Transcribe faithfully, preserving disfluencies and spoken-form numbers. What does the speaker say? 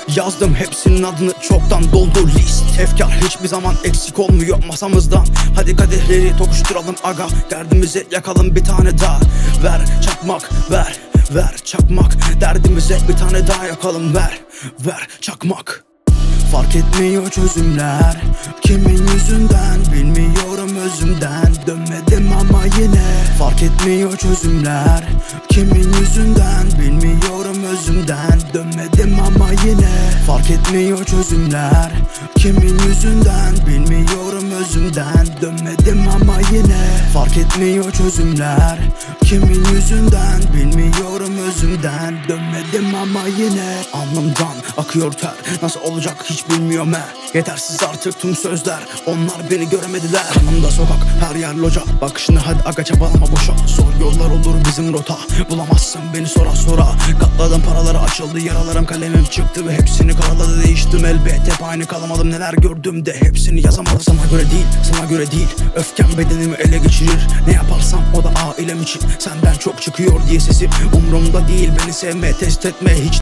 Yazdım hepsinin adını, çoktan doldu list. Efkar hiçbir zaman eksik olmuyor masamızdan. Hadi kadehleri tokuşturalım aga, derdimizi yakalım bir tane daha. Ver çakmak, ver, ver çakmak, derdimize bir tane daha yakalım. Ver, ver çakmak. Fark etmiyor çözümler, kimin yüzünden bilmiyorum özümden. Dönmedim ama yine fark etmiyor çözümler, kimin yüzünden bilmiyorum özümden. Dönmedim ama yine fark etmiyor çözümler, kimin yüzünden bilmiyorum özümden. Dönmedim ama yine fark etmiyor çözümler, kimin yüzünden bilmiyorum özümden. Dönmedim ama yine alnımdan akıyor ter, nasıl olacak hiç bilmiyorum he. Yetersiz artık tüm sözler, onlar beni göremediler. Kanımda sokak, her yer loca, bakışını hadi aga çabalama boşa. Zor yollar olur bizim rota, bulamazsın beni sora sora. Katladım paraları, açıldı yaralarım, kalemim çıktı ve hepsini karaladı. Değiştim elbet, hep aynı kalamadım, neler gördüm de hepsini yazamadım. Sana göre değil, sana göre değil, öfkem bedenimi ele geçirir. Ne yaparsam o da ailem için, senden çok çıkıyor diye sesim. Umrumda değil, beni sevme, test etme hiç.